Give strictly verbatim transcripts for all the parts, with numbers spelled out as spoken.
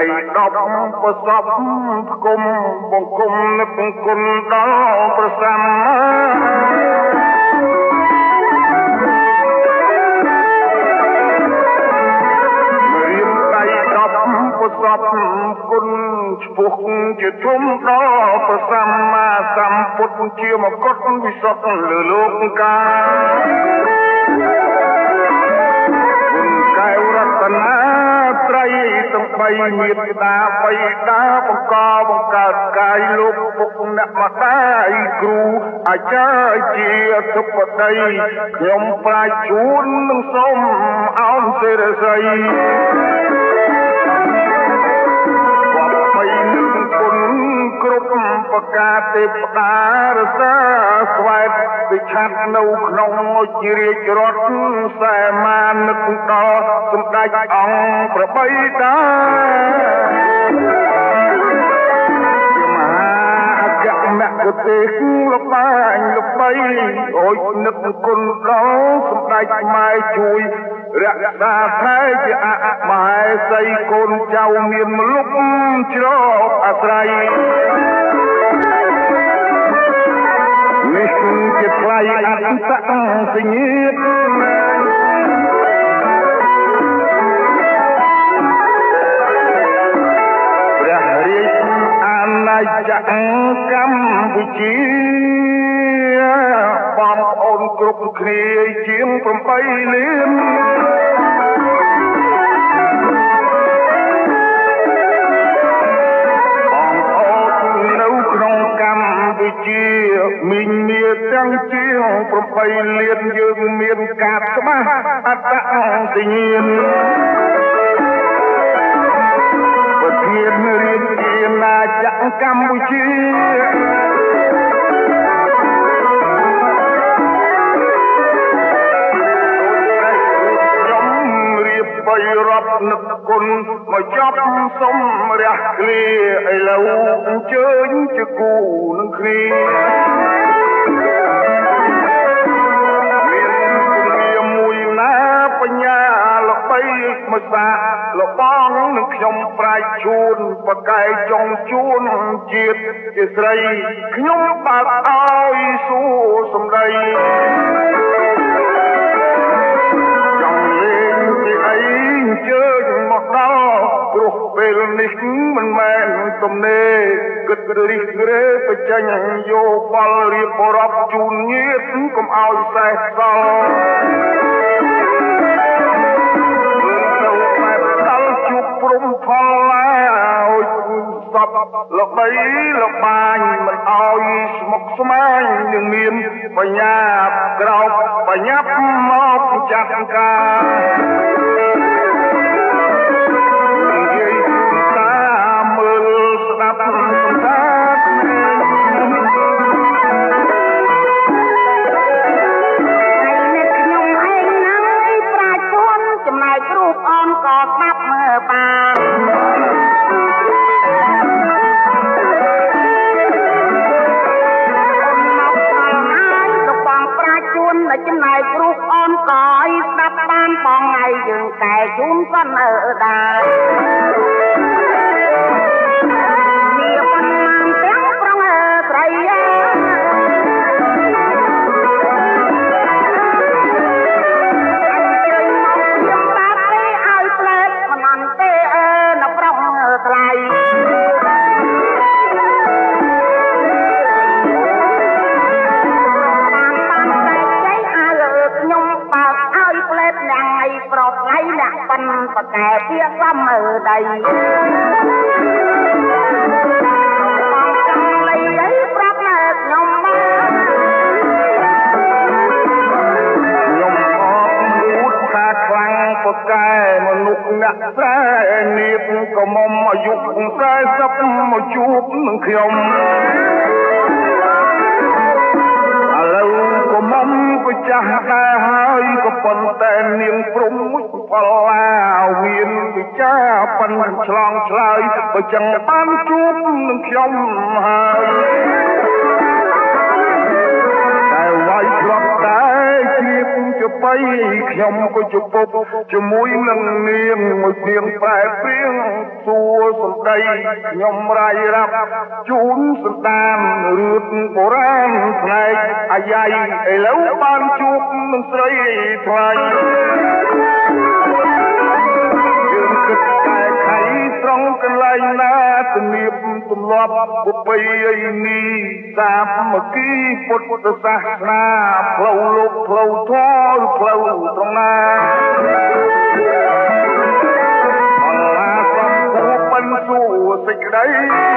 ដប់ប្រសពគុំបង្គំនឹកគុណដល់ព្រះសម្មារៀមដៃដប់ប្រសពគុណឈ្មោះជាធំដល់ព្រះសម្មាសម្ពុទ្ធជាមកុដវិសុទ្ធលើលោកកាគុណកែវរតនាត្រៃទាំងបីមេត្តាបៃតាបង្កបង្កើតកាយលោកពុកអ្នកម្ដាយគ្រូអាចារ្យជាធិបតីខ្ញុំប្រាជ្ញជួននឹងសូមអោនសិរស័យគ្រប់ប្រការទេពតារសាស្វែតវិឆាត់នៅក្នុងជារាជរដ្ឋសែមានឹកដល់សម្ដេចអង្គប្របីតាជាមហាអគ្គមគ្គទេសលបាញលបីអូចនឹកគុណដល់សម្ដេចម៉ែជួយរក្សាថែជាអមហេសីកូនចៅមានមលុបជ្រកអាស្រ័យនេះជាថ្លៃអត្តសញ្ញាណព្រះរាជអាណាចក្រកម្ពុជាបងប្អូនគ្រប់គ្នាជាងប្រាំបីលានបងប្អូននៅក្នុងកម្ពុជាមីងមាទាំងជាងប្រាំបីលានយើងមានការច្បាស់អត្តសញ្ញាណប្រធានរាជាណាចក្រកម្ពុជាបីរាប់នឹកគុណមកចាប់សុំរះឃ្លាឥឡូវអញ្ជើញជាគូនឹងគ្នាមានជំនាញមួយណាបញ្ញាល្បីមកសាលបងនឹងខ្ញុំប្រាជ្ញជួនបកែចុងជួនជាតិជាស្រីខ្ញុំបើកឲ្យសួរសំដីជើញមកដល់ព្រោះពេលនេះមិនមែនទំនេរគិតរិះរេបច្ចេញយោបល់រៀបរាប់ជូនញាតកុំឲ្យសេះសល់ទៅបែបដល់ជួបព្រំផលឲ្យសពល្បីល្បាញមិនឲ្យស្មុគស្មាញនឹងមានបញ្ញាក្រោកបញ្ញាប់មកចាត់ការចំណែកគ្រូអូនក៏ឲ្យស្ដាប់បានបងថ្ងៃយើងតែជូនប៉ុនអើដែរមានប៉ុន្មានទាំងប្រងអើស្រីអញ្ជើញមកខ្ញុំបាត់ទេឲ្យផ្លែមិនអន់ទេអើនៅប្រងថ្លៃប្រកៃដាក់ប៉ុនបកែពីសំមើដីបងចង់លៃអីប្រាប់ខ្ញុំមកខ្ញុំអត់មួយថាខ្លាំងបកែមនុស្សអ្នកស្រែនៀបក៏មុំអាយុខ្សែសឹកមកជួបនឹងខ្ញុំឥឡូវក៏មុំក៏ចាស់ដែរហើយក៏ប៉ុន្តែនាងព្រំមុខផលឡាវមានវិចាប៉ុនឆ្លងឆ្លើយបើចឹងបានជួបនឹងខ្ញុំហើយតែវាយគ្រាប់តែជាជជាបៃខ្ញុំក៏ជពុកជាមួយនឹងនាងមួយនាងប្រែព្រៀងសួរសំដីខ្ញុំរាយរាប់ជូនសន្តានរឿងបុរាណផ្នែកអាយ៉ៃឥឡូវបានជួបនឹងស្រីថ្លៃយើងគិតតែខៃត្រង់កន្លែងណាទំនៀមទម្លាប់ពុបិយនីសាមគ្គីពុទ្ធសាសនាផ្លូវលោកផ្លូវធម៌ផ្លូវត្រង់ណាអល់ឡាសូមគួរបិណ្ឌសួរសេចក្តី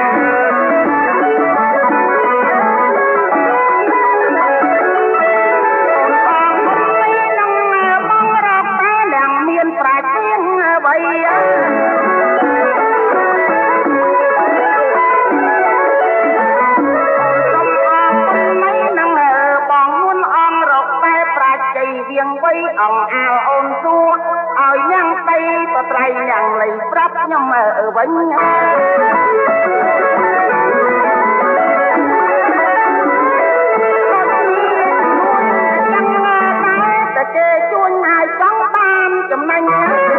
អង្គអាលអូនសួរឲ្យញ៉ាំស្ដីបត្រៃញ៉ាំលៃប្រាប់ខ្ញុំវិញតែគេជួញឲ្យចង់បានចំណេញ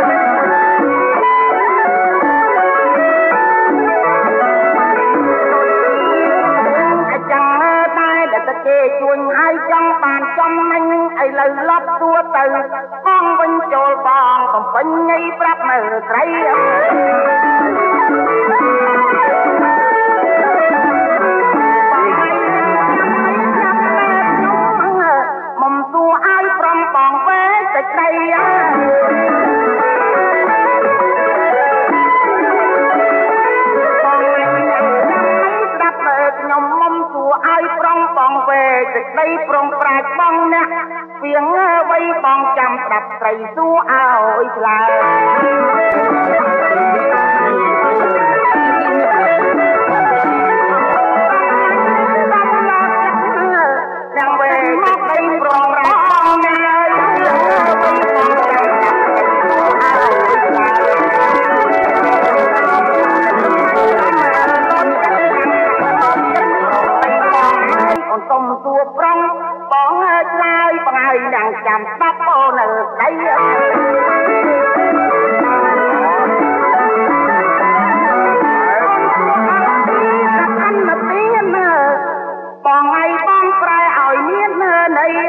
គេជួញឲ្យចង់បានចំណេញឥឡូវឡប់សួរទៅបងវិញចូលបងកំពេញញីប្រាប់នៅស្រីមុំសួរឲ្យប្រំបងវេសេចក្តីខ្ញុំមុំសួរឲ្យប្រងបងវេសេចក្តីប្រងប្រាជ្ញបងអ្នកពីងអ្វីបងចាំស្ដាប់ស្រីសួរឲ្យឆ្លើយយ៉ាងវេមកបីប្រងប្រាជ្ញបងអ្នកសុំសួរប្រងបងឆ្លើយបងហើយនឹងចាំស្ដាប់អូននៅស្ដីអនមទានបងហើយបងប្រែឲ្យមានន័យ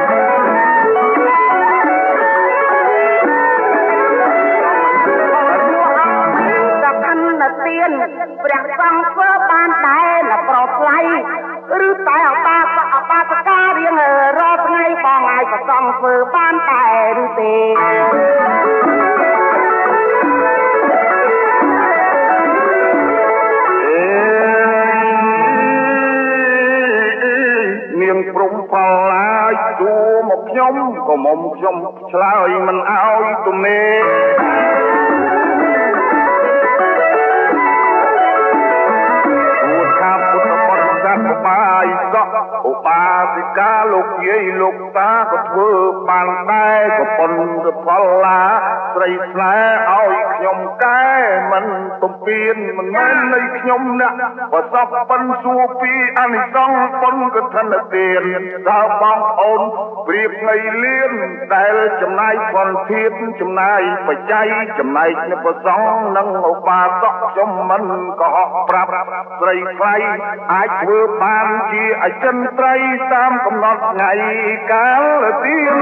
ទៀនព្រះសង្ឃធ្វើបានដែរណាប្រថ្លៃឬតែអបាសអបាសការៀងរាល់ថ្ងៃបងឲ្យប្រសង្ឃធ្វើបានតែឬទេនាងព្រំផលឡាយទូមកខ្ញុំក៏មុំខ្ញុំឆ្លើយមិនឲ្យទំនេរបាយសក់ឧបាសិកាលោកយាយលោកតាក៏ធ្វើបានដែរក៏ប៉ុន្តែផលឡាស្រីស្នេហ៍ឲ្យខ្ញុំកែមិនទំពៀនមិនមែននៃខ្ញុំអ្នកប្រសពបិណ្ឌសួរពីអានិសង្ឃបុណ្យកឋិនទានតើបងប្អូនព្រៀបថ្ងៃលៀនដែលចំណាយផលធាតុចំណាយបច្ច័យចំណែកនៅប្រសងនិងឧបាសកខ្ញុំមិនកុហកប្រាប់ស្រីថ្លៃអាចធ្វើបានជាអចិន្ត្រៃយ៍តាមកំណត់ថ្ងៃកាលទៀន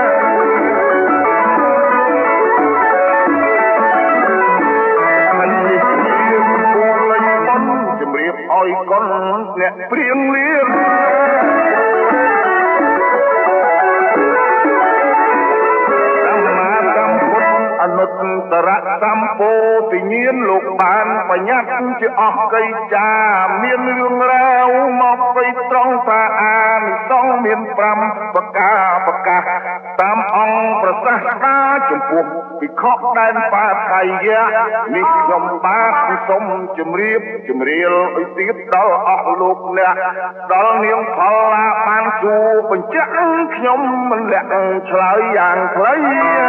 មិននេះជាពូលេងបំជំរាបឲ្យកូនអ្នកព្រៀងលៀនអនុត្តរសម្ពោធិញ្ញាណលោកបានបញ្ញត្តិជាអស់កិច្ចការមានរឿងរ៉ាវមកពីត្រង់ថាអានិសង្ឃមានប្រាំប្រការប្រកាសតាមអង្គប្រសាសនាចំពោះភិក្ខុដែនបាថៃយៈនេះខ្ញុំបាទសូមជម្រាបជម្រាលឲ្យទៀតដល់អស់លោកអ្នកដល់នាងផលឡាបានសួរបញ្ជាក់ខ្ញុំមិនលាក់ឆ្លើយយ៉ាងខ្លី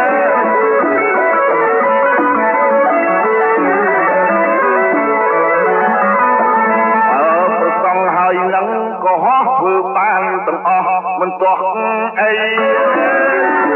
ហើយនឹងក៏ហោះធ្វើបានទាំងអស់មិនទាស់អី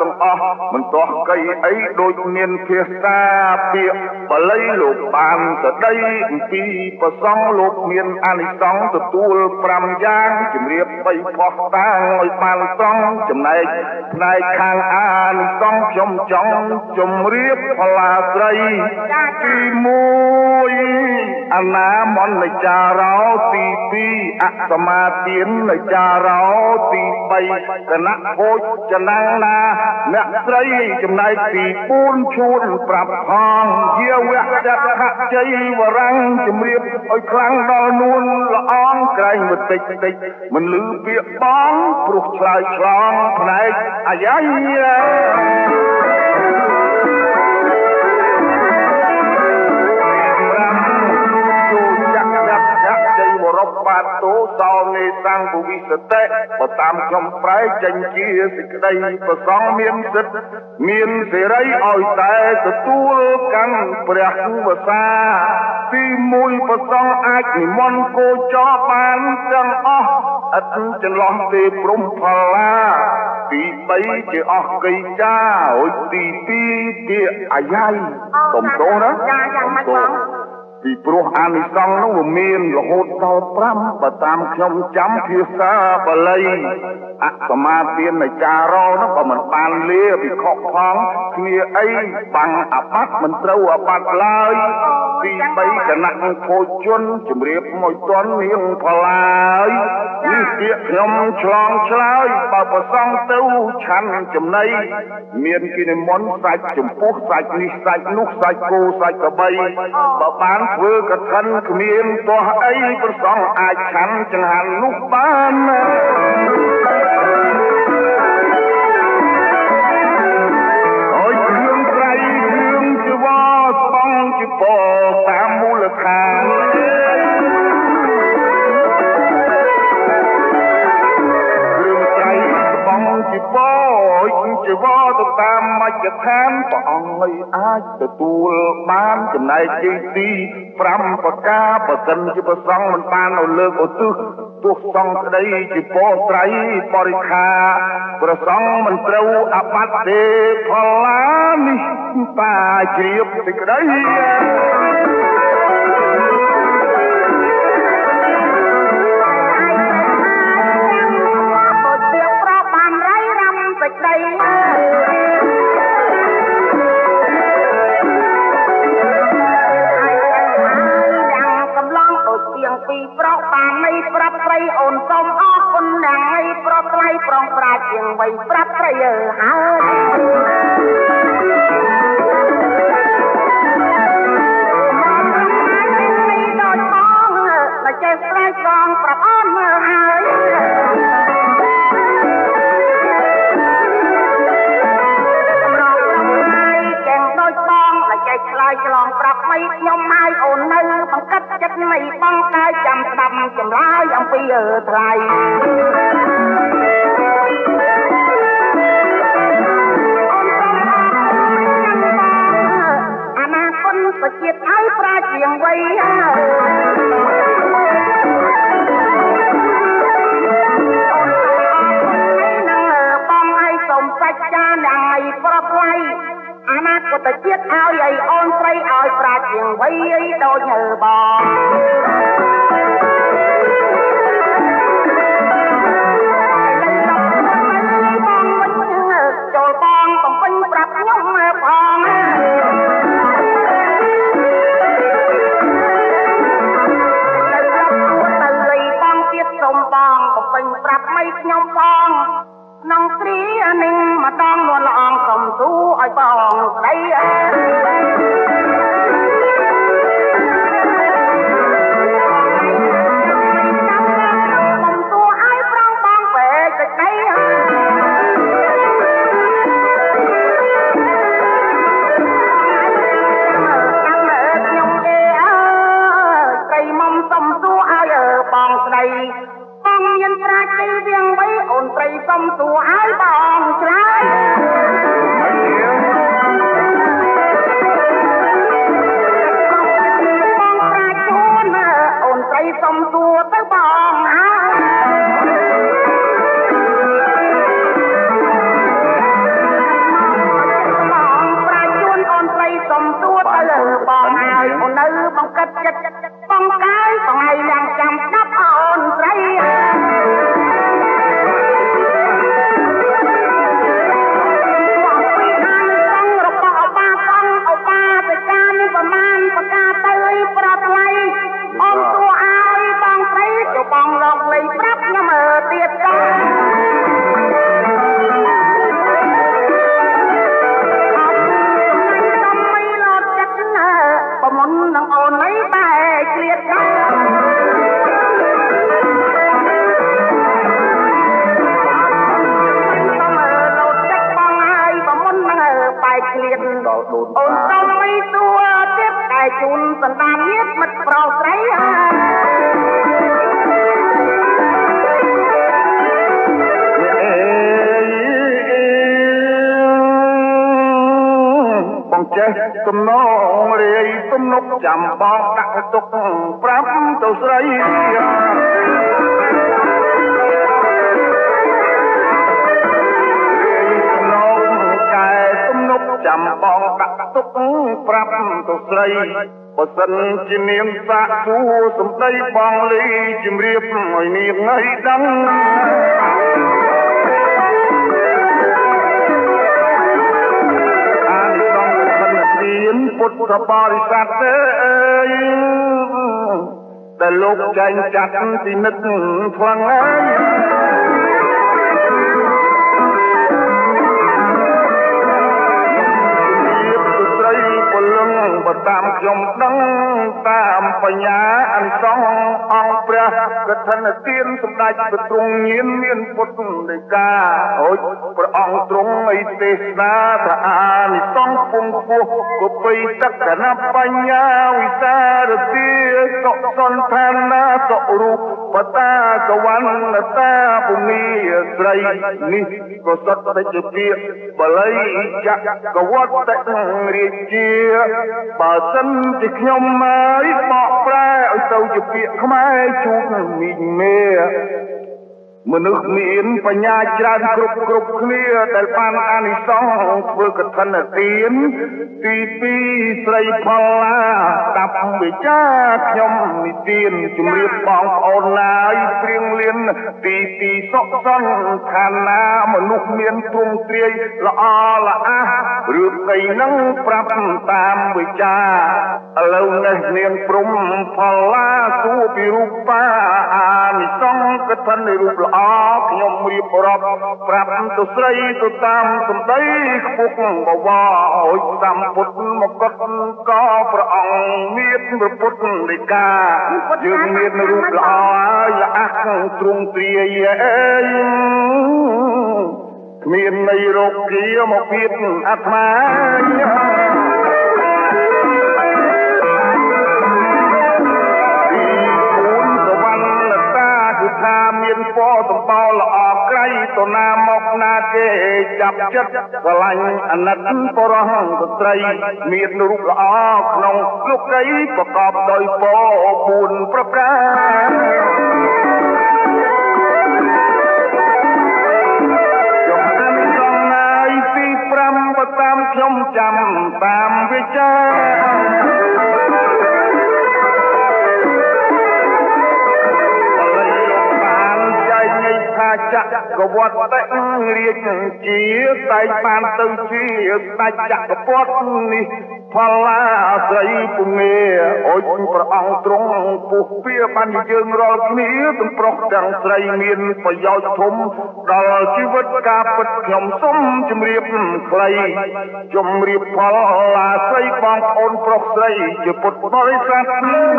ទាំងអស់មិនទាស់កៃអីដូចមានភាសាពាក្យបាលីលោកបានស្ដីអំពីប្រសងលោកមានអានិសង្សទទួលប្រាំយ៉ាងជំរាបបីផុសតាងឲ្យបានត្រង់ចំណែកផ្នែកខាងអានិសង្សខ្ញុំចង់ជំរាបផល្លាស្រីទីមួយអនាមនចារោទីពីរអសមាទាននចារោទីបីគណៈភោចនាណាអ្នកស្រីចំណែកទីបួនឈួនប្រាប់ផងយាវៈចក្ខជ័យវរាំងជំរាបឲ្យខ្លាំងដល់នួនល្អងក្រែងបន្តិចតិចមិនលឺពាក្យបងព្រោះឆ្លើយឆ្លងផ្នែកអាយ៉ារកបាតទោសោនេសាំងពវិសតិបើតាមខ្ញុំប្រែចេញជាសេចក្តីប្រសងមានសិទ្ធិមានសេរីឲ្យតែទទួលកាន់ព្រះវសាទីមួយប្រសងអាចនិមន្តគោចរបានទាំងអស់អត់ចន្លោះទេព្រំផល្លាទីបីជាអស់កៃចាហើយទីពីរជាអាយ៉ៃសុំទោសណាចាយ៉ាងម៉េចបងពីព្រោះអានិសង្សនោះវាមានរហូតដល់ប្រាំបើតាមខ្ញុំចាំភាសាបាលីអសមាទានចារោនោះបើមិនបានលាវិខុសផងគ្នាអីបាំងអាបត្តិមិនត្រូវអាបត្តិឡើយទីបីគណៈភោជនជំរាបមួយតន់នាងផល្លាយនេះពាក្យខ្ញុំឆ្លងឆ្លើយបើប្រសងទៅឆាន់ចំណីមានគិនិមន្តសាច់ចំពោះសាច់នេះសាច់នោះសាច់គោសាច់ក្របីបើបានធ្វើកឋិនគ្មានទាស់អីប្រសងអាចឆាន់ចង្ហាន់នោះបានអើយគ្រឿងត្រៃគ្រឿងជីវរស្បង់ជីពតាមមូលដ្ឋានគ្រឿងត្រៃស្បង់ជីពជីវរទៅតាមមជ្ឈដ្ឋានព្រះអង្គឲ្យអាចទទួលបានចំណែកទីទីប្រាំប្រការបើសិនជាប្រសងមិនបានឲ្យលើកឧទ្ទិសទោះសង្ឃក្តីជាពរត្រៃបរិខាប្រសងមិនត្រូវអបត្តិទេផល្លានេះតាជ្រាបសេចក្តីពីប្រកបាននៃប្រាប់ត្រីអូនសូមអរគុណយ៉ាងឲ្យប្រថ្លៃប្រងប្រាជ្ញជាងវ័យប្រាប់ត្រីអើហើយដល់បងតែចេះស្រែកបងប្រាប់អូនមើលហើយសម្រាប់ហើយចឹងដូចបងតែចេះឆ្លើយឆ្លងប្រាប់មិនខ្ញុំហើយអូននៅបង្កិតចិត្តនៃបងកាយចាំស្ដាប់ចម្លើយអំពីអើថ្លៃអនាគតប្រជាតិឲ្យប្រាជ្ញវ័យបងឲ្យសូមសច្ចាយ៉ាងឲ្យប្រថ្លៃអនាគតជាតិឲ្យឲ្យអូនស្រីឲ្យប្រាជ្ញវ័យដូចនៅបងចូលបងបំពេញប្រាប់ខ្ញុំផងទៅលីបងទៀតសូមបងបំពេញប្រាប់មិនខ្ញុំផងក្នុងគ្រានឹងម្ដងនួនល្អងសុំទូឲ្យបងស្ដីអើបងមានប្រាជ្ញវាងវៃអូនត្រីសុំទូឲ្យបងឆ្លើយបងប្រាជ្ញអូនអូនត្រីសុំទូទៅបងហើយទំនងរាយទំនុកចាំបងដាក់ទុកប្រាប់ទៅស្រីចាំបងដាក់ទុកប្រាប់ទៅស្រីបើសិនជានាងសាកសួរសំដីបងលីជំរាបឲ្យនាងឲ្យដឹងអានិសង្ឃខណ្ឌទានពុទ្ធបរិស័ទទេដែលលោកចែងចាត់ពីនិតផ្លឹងហើយបើតាមខ្ញុំដឹងតាមបញ្ញាអនិសង្ឃអង្គព្រះកឋិនទានសម្ដេចព្រះទ្រង់ញៀនមានពុទ្ធដីកាអូចព្រះអង្គទ្រង់ឲ្យទេសនាថាអានិសង្ឃពងពោះក៏បីតក្កណបញ្ញាវិសារទាសុសន្តានាសុរូបតាកវណ្ណតាពុនីស្រីនេះក៏សុទ្ធតែជាពាក្យបាលីចក្រវត្តរាជាបើសិនជាខ្ញុំមកបកប្រែឲ្យទៅជាពាក្យខ្មែរជូនមីងមេមនុស្សមានបញ្ញាច្រើនគ្រប់គ្រប់គ្នាដែលបានអានិសង្ឃធ្វើកឋិនទានទីពីរស្រីផលឡាដាប់វិចាខ្ញុំនិទានជំរាបបងប្អូនណាយព្រៀងលៀនទីទីសុខសន្តានាមនុស្សមានទ្រង់ទ្រាយល្អល្អះរឿងស្អីនឹងប្រាប់តាមវិចាឥឡូវនេះនាងព្រំផលឡាសួរពីរូបាអានិសង្ឃកឋិនរូបល្អខ្ញុំរៀបរាប់ប្រាប់ទៅស្រីទៅតាមសម្ដីខ្ពស់បវរអើយសម្ពុទ្ធមកកត់ក៏ព្រះអង្គមានព្រះពុទ្ធដីកាយើងមានរូបល្អហើយល្អះទ្រង់ទ្រាយអើយគ្មាននៃរោគាមកពៀតអាត្មាថាមានពណ៌សម្បោល្អក្រៃទៅណាមកណាគេចាប់ចិត្តស្រឡាញ់អាណិតបរោះស្ត្រីមានរូបល្អក្នុងលោកីប្រកបដោយពណ៌បួនប្រការចុះអានិសង្ឃណាយទីប្រាំបើតាមខ្ញុំចាំតាមវិចាចក្រវត្តតែរាជាតែបានទៅជាស្ដេចចក្រពត្តិនេះផលឡាស្រីពុមេអូចព្រះអង្គទ្រង់ពុះពៀបានយើងរាល់គ្នាទាំងប្រុសទាំងស្រីមានប្រយោជន៍ធំដល់ជីវិតការពិតខ្ញុំសូមជម្រាបខ្លីជម្រាបផលឡាស្រីបងប្អូនប្រុសស្រីជាពុទ្ធបរិស័ទ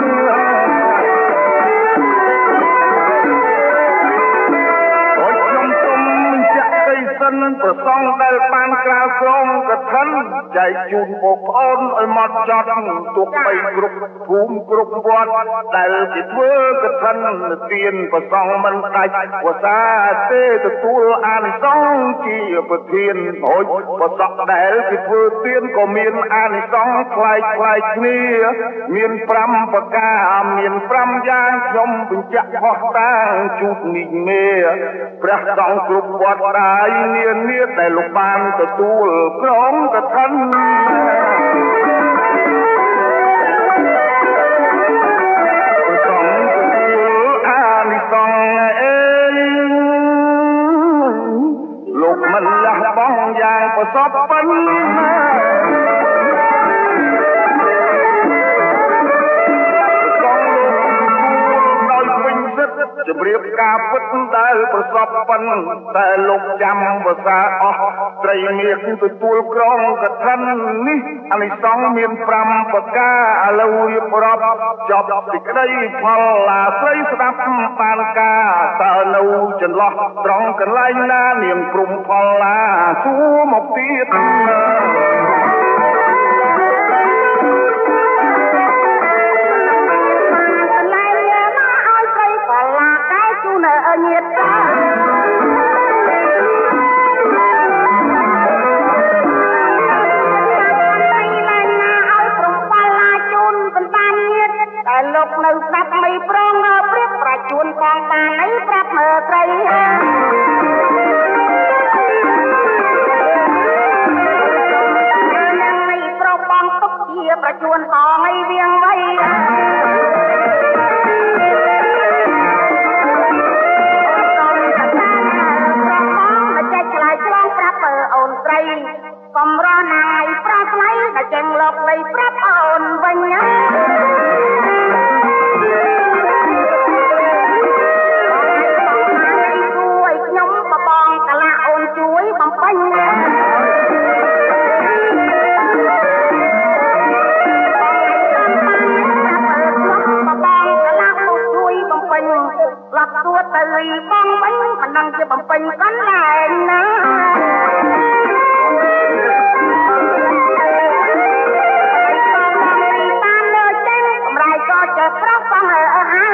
សិនប្រសងដែលបានក្រាលស្រងកឋិនចែកជូនបងប្អូនឲ្យមកចត់ទុកបីគ្រប់ភូមិគ្រប់វត្តដែលគេធ្វើកឋិនទានប្រសងមិនដាច់វសាទេទទួលអានិសង្ឃជាប្រធានហូចប្រសងដែលគេធ្វើទានក៏មានអានិសង្ឃខ្លាយខ្លាយគ្នាមានប្រាំប្រការមានប្រាំយ៉ាងខ្ញុំបញ្ជាក់ផុសតាងជូតនិញមេព្រះសង្ឃគ្រប់វត្តដែរនានាដែលលោកបានទទួលក្រងកឋិនព្រះសង្ឃទទួលអានិសង្ឃអេលោកមិនលះបង់យ៉ាងប្រសពប៉ុណ្ណាជម្រាបការពិតដែលប្រសពប៉ុនតែលោកចាំវសាអស់ត្រីមាសទទួលក្រងកឋិននេះអានិសង្ឃមានប្រាំប្រការឥឡូវរៀបរាប់ចប់សេចក្តីផលឡាស្រីស្ដាប់បានការតើនៅចន្លោះត្រង់កន្លែងណានាងព្រំផលឡាសួរមកទៀតញាតិលោកនៅស្ដាប់មិនប្រងព្រៀបប្រជូនបងបានអីប្រាប់មើលស្រីយ៉ាងនេះប្របងទុកជាប្រជូនបងអីវៀងវៃអូនស្រីកំរណាយប្រស្លៃតែចេញលោកលៃប្រាប់អូនវិញណាជួយខ្ញុំបបងកលាអូនជួយបំពេញឡប់ទួតទៅបងវិញមិនដឹងជាបំពេញកន្លែងណាតាមលើចេញកម្រៃក៏ចេះប្រោះបងអើហា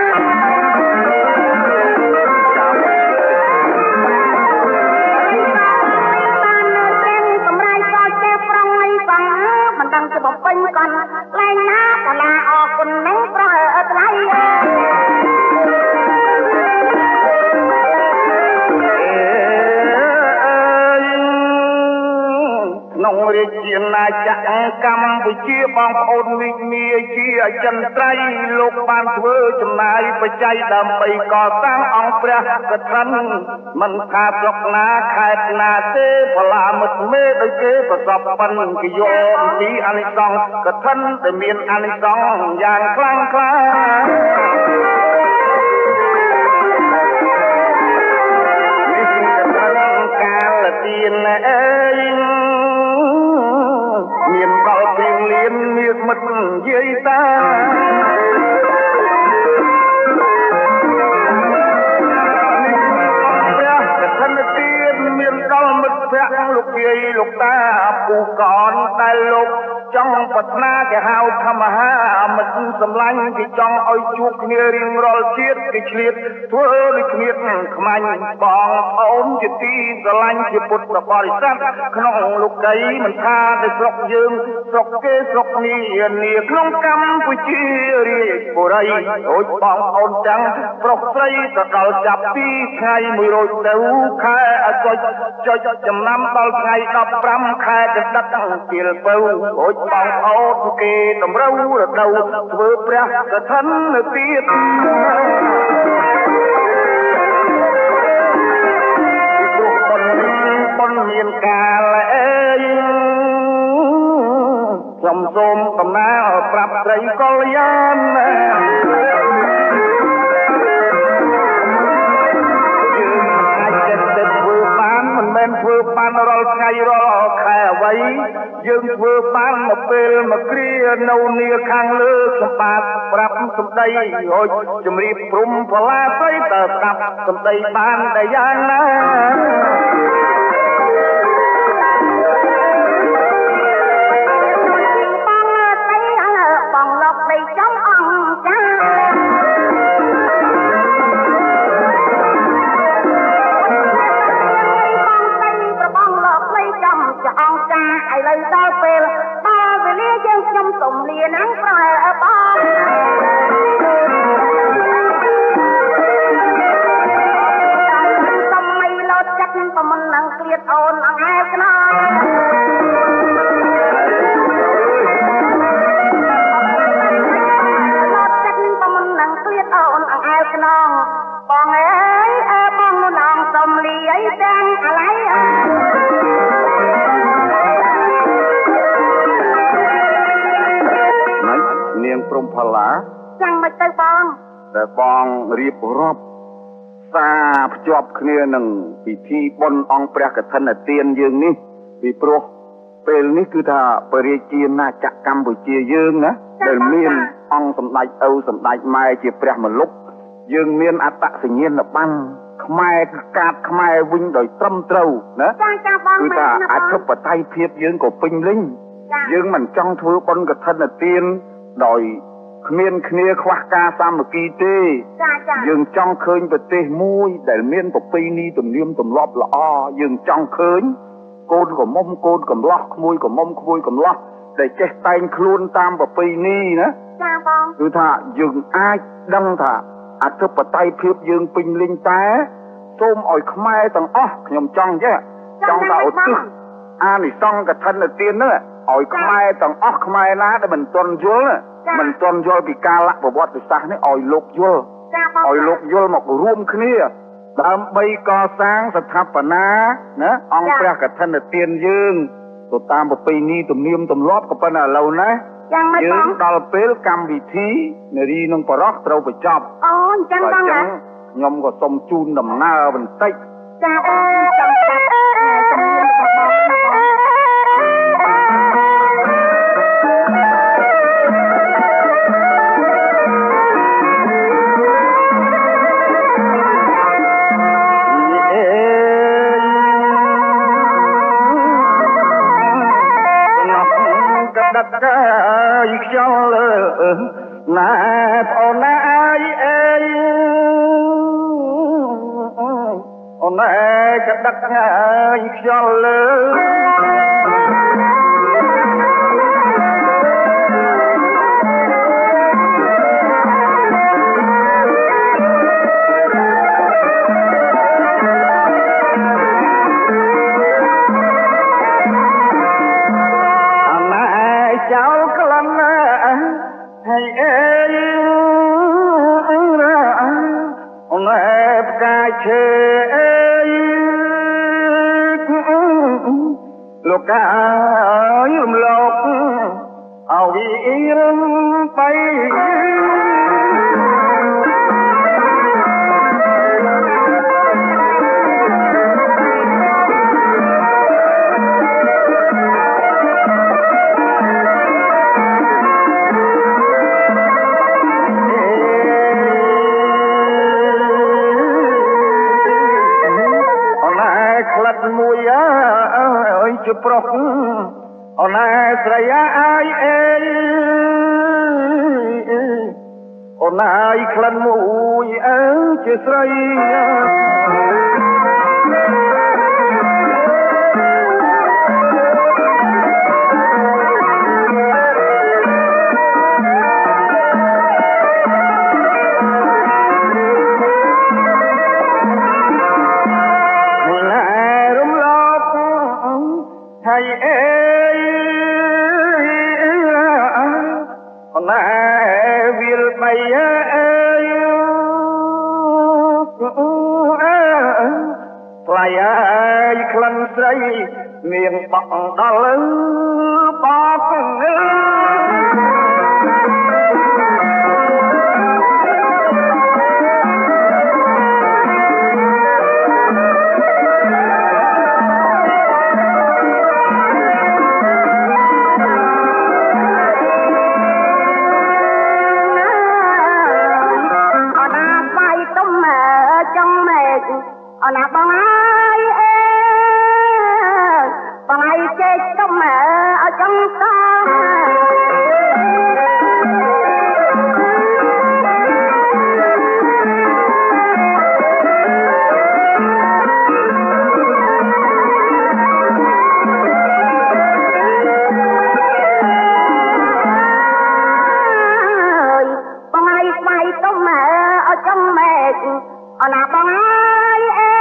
តាមលើចេញកម្រៃក៏ចេះប្រងអីបងមិនដឹងជាបំពេញកន្លែងណាកលាអរគុណនឹងប្រោះអើថ្លៃក្នុងរាជាណាចក្រកម្ពុជាបងប្អូនវិញ្ញាជាអចិន្ត្រៃយ៍លោកបានធ្វើចំណាយបច្ច័យដើម្បីកសាងអង្គព្រះកឋិនមិនថាស្រុកណាខេត្តណាទេបលាមិត្តមេដោយគេប្រសពប៉ុនគេយកអំពីអានិសង្សកឋិនដែលមានអានិសង្សយ៉ាងខ្លាំងក្លានេះគឺកឋិនកាលទានអើយមានដល់ព្រៀងលៀនមានមិត្តនិយាយតាព្រះកឋិនទានមានដល់មិត្តភក្តិលោកយាយលោកតាពូកនដែលលោកចង់ប្រាថ្នាគេហៅធម្មហាមិត្តសម្លាញ់គេចង់ឲ្យជួបគ្នារៀងរាល់ជាតិគេឆ្លៀតធ្វើដូចគ្នាខ្មាញ់បងប្អូនជាទីស្រឡាញ់ជាពុទ្ធបរិស័ទក្នុងលោកីមិនថាតែស្រុកយើងស្រុកគេស្រុកនេះនាក្នុងកម្ពុជារាជបុរីរួចបងប្អូនទាំងប្រុសស្រីក៏ដល់ចាប់ពីថ្ងៃមួយរោចទៅខែអសុចចុចចំណាំដល់ថ្ងៃដប់ប្រាំខែកដិតពីលពៅរួចបងប្អូនគេតម្រូវរដូវធ្វើព្រះកឋិនទៅទៀតពីព្រោះបុណ្យបុណ្យមានកាលអើយខ្ញុំសូមដំណើរប្រាប់ស្រីកល្យានធ្វើបានរាល់ថ្ងៃរាល់ខែអ្វីយើងធ្វើបានមកពេលមកគ្រានៅនីខាងលើខ្ញុំបាទប្រាប់សម្ដីរួចជំរាបព្រំផលាស្រីតើស្ដាប់សម្ដីបានតែយ៉ាងណាបងស្រីបងលោកដីចំអង្គចាអង្គការឥឡូវដល់ពេលដល់វេលាយើងខ្ញុំសុំលាណាំងប្រែបងសុំមិនលោតចិត្តប្រមិននឹងក្លៀតអូនអង្អែលខ្នងលោតចិត្តប្រមិននឹងក្លៀតអូនអង្អែលខ្នងបងអើយអើបងនោះនងសុំលាអីទាំងអាឡៃនាងព្រំផល្លាចាំមិនទៅបងតែបងរៀបរាប់សារភ្ជាប់គ្នានឹងពិធីបុណ្យអង្គព្រះកឋិនទានយើងនេះពីព្រោះពេលនេះគឺថាបរិជាណាចក្រកម្ពុជាយើងណាដែលមានអង្គសម្ដេចឪសម្ដេចម៉ែជាព្រះមលុបយើងមានអត្តសញ្ញាណប័ណ្ណខ្មែរគឺកាតខ្មែរវិញដោយត្រឹមត្រូវណាគឺថាអធិបតេយ្យភាពយើងក៏ពេញលេញយើងមិនចង់ធ្វើបុណ្យកឋិនទានដោយគ្មានគ្នាខ្វះការសាមគ្គីទេយើងចង់ឃើញប្រទេសមួយដែលមានប្រពៃណីទំនៀមទម្លាប់ល្អយើងចង់ឃើញកូនក្រមុំកូនកំឡោះក្មួយក្រមុំក្មួយកំឡោះដែលចេះតែងខ្លួនតាមប្រពៃណីណាចាបងគឺថាយើងអាចដឹងថាអធិបតេយ្យភាពយើងពេញលេញតែសូមឲ្យខ្មែរទាំងអស់ខ្ញុំចង់ចេះចង់ថាឧទ្ទិសអានិសង្ឃកឋិនទាននោះឲ្យខ្មែរទាំងអស់ខ្មែរណាដែលមិនទាន់យល់មិនទាន់យល់ពីកាលប្រវត្តិសាស្ត្រនេះឲ្យលោកយល់ឲ្យលោកយល់មករួមគ្នាដើម្បីកសាងស្ថាបនាណាអង្គព្រះកឋិនទានយើងទៅតាមប្រពៃណីទំនៀមទម្លាប់ក៏ប៉ុន្តែឥឡូវណាយើងដល់ពេលកម្មវិធីនារីនិងបរោះត្រូវបញ្ចប់អូអញ្ចឹងបងណាខ្ញុំក៏សូមជូនដំណើរបន្តិចចាបងចាំប្រាប់ជំនាញរបស់បងណាបងដឹកកាយខ្យល់ណែប្អូនណាយអេអូនណែក៏ដឹកកាយខ្យល់លើលោកកាយរំលកអវិរំបីមួយអើយជាប្រុសអូនឯស្រីអាយអេអូនឯក្លិនមួយអើជាស្រីស្រីមានបក់ដល់បបអូនណាបងអើយអេបងឯងចេះទុំឲ្យចង់តបងឯងស្បែកទុំឲ្យចង់មេឃអូនណាបងអើយអេ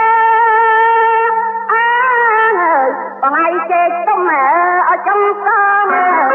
បងឯងចេះទុំឲ្យចង់ត